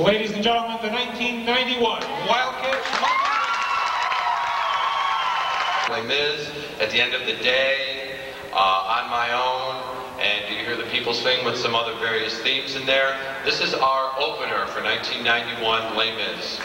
Ladies and gentlemen, the 1991 Wildcat. Les Mis, at the end of the day, on my own, and you hear the people sing with some other various themes in there. This is our opener for 1991 Les Mis.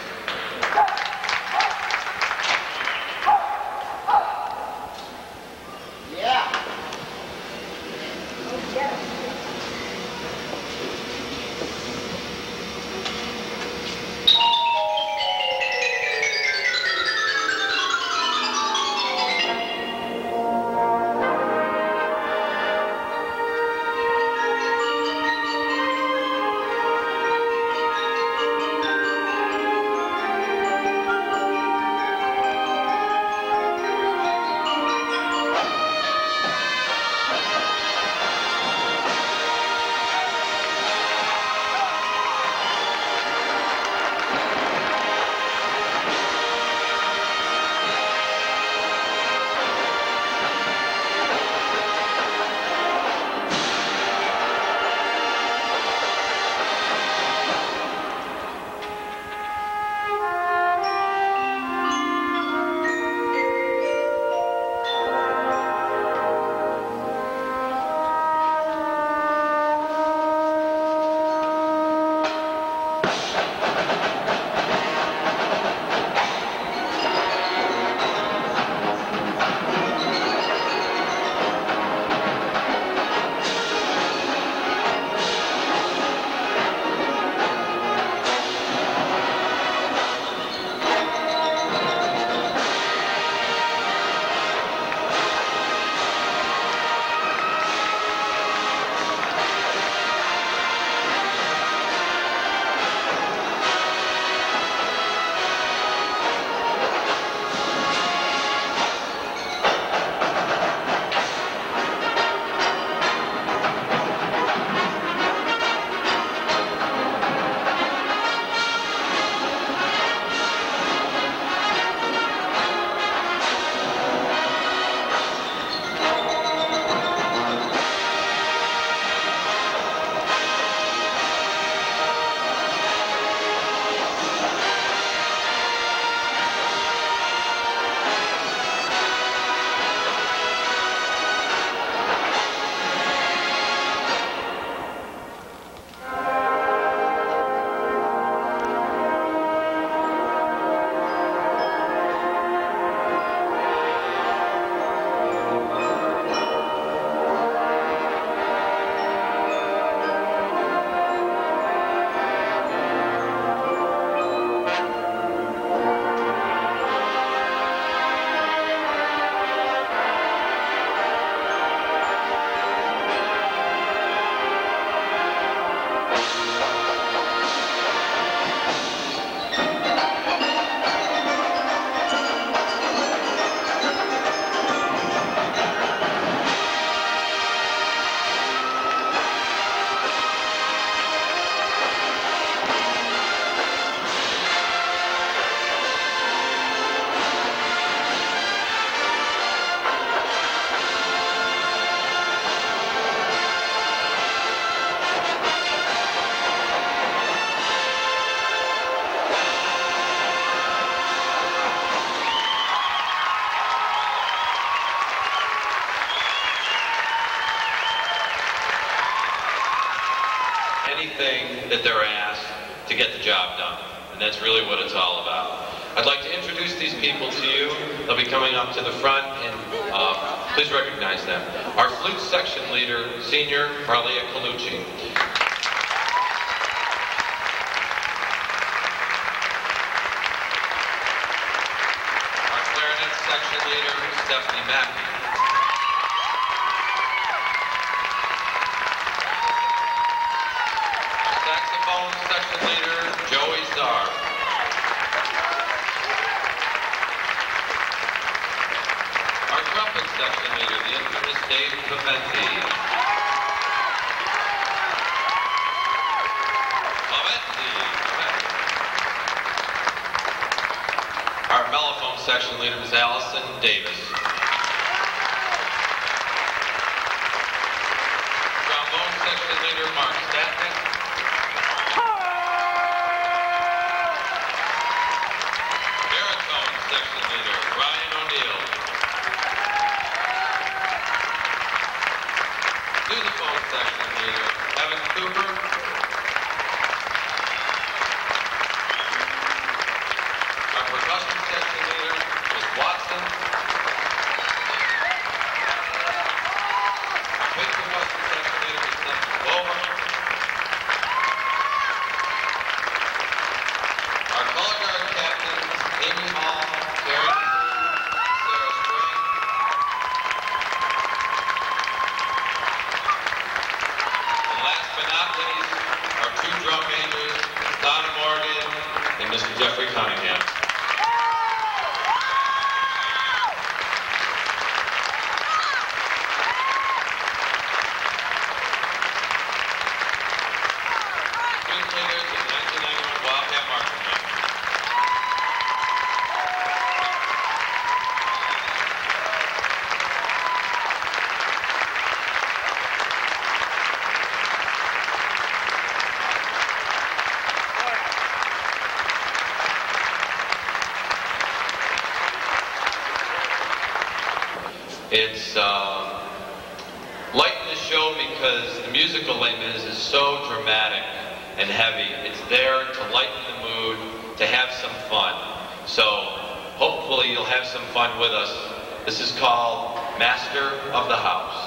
Anything that they're asked to get the job done. And that's really what it's all about. I'd like to introduce these people to you. They'll be coming up to the front, and please recognize them. Our flute section leader, Senior Marlia Colucci. Our clarinet section leader, Stephanie Mackey. Saxophone section leader, Joey Czar. Our trumpet section leader, the infamous Dave Paventi. Our mellophone section leader is Allison Davis. Trombone section leader, Mark Statnick. section leader, Evan Cooper. Our percussion section leader, Ms. Watson. Our bass percussion section leader, Ms. Bova. Our color guard captains, Amy Hall, Karen Sarah Spring. And last but not least, our two drum majors, Donna Morgan and Mr. Jeffrey Cunningham. Student leaders of 1991 Wildcat Marching Band. It's lighten the show because the musical Les Mis is so dramatic and heavy. It's there to lighten the mood, to have some fun. So hopefully you'll have some fun with us. This is called Master of the House.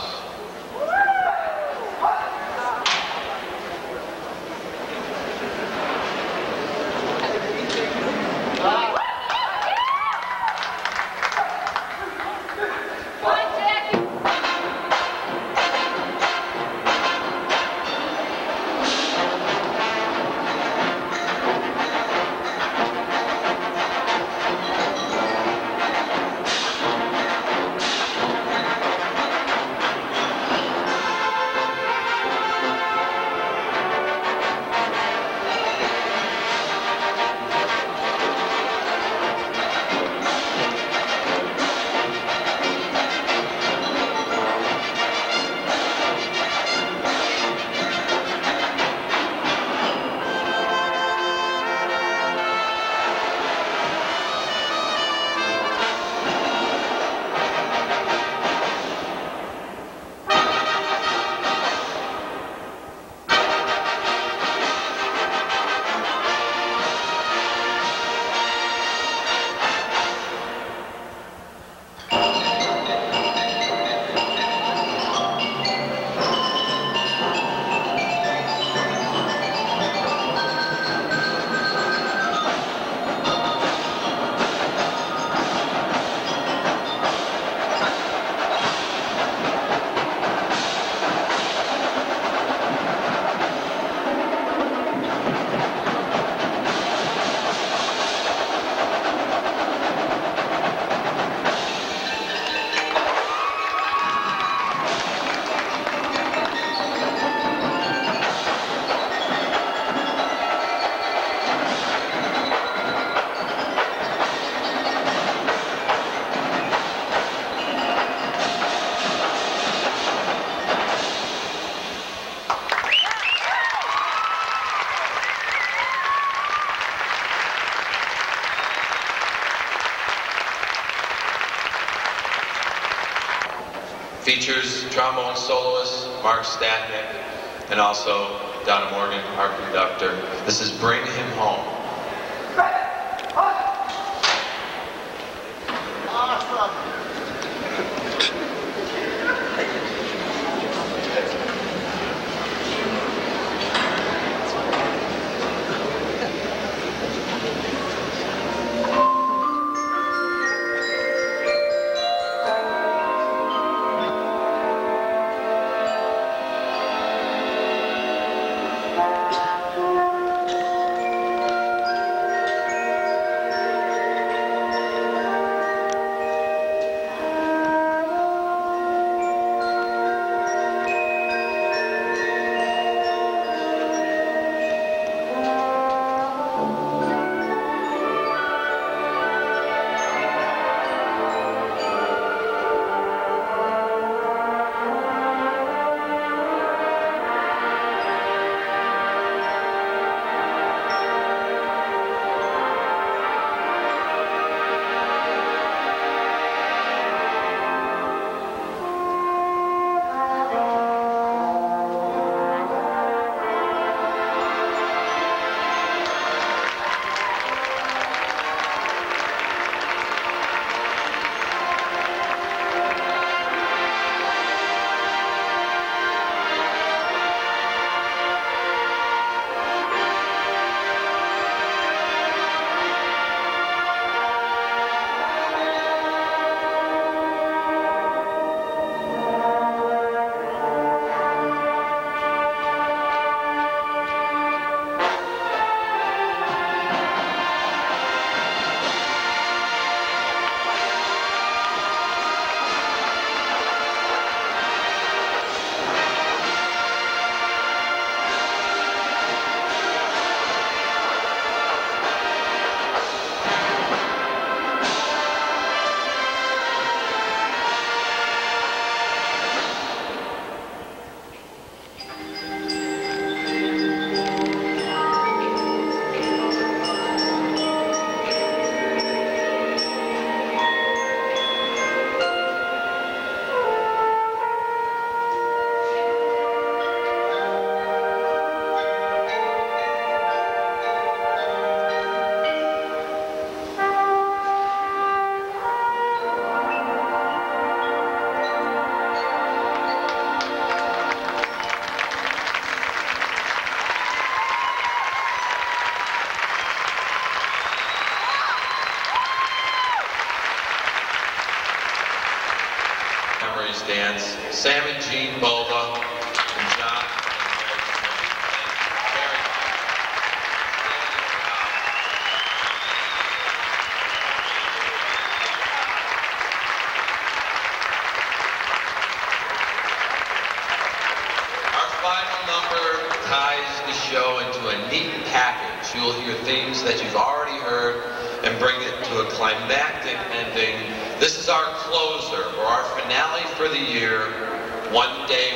Features trombone soloist Mark Statnick and also Donna Morgan, our conductor. This is Bring Him Home. Gene Bova, and John. Very Our final number ties the show into a neat package. You'll hear themes that you've already heard and bring it to a climactic ending. This is our closer, or our finale for the year, One Day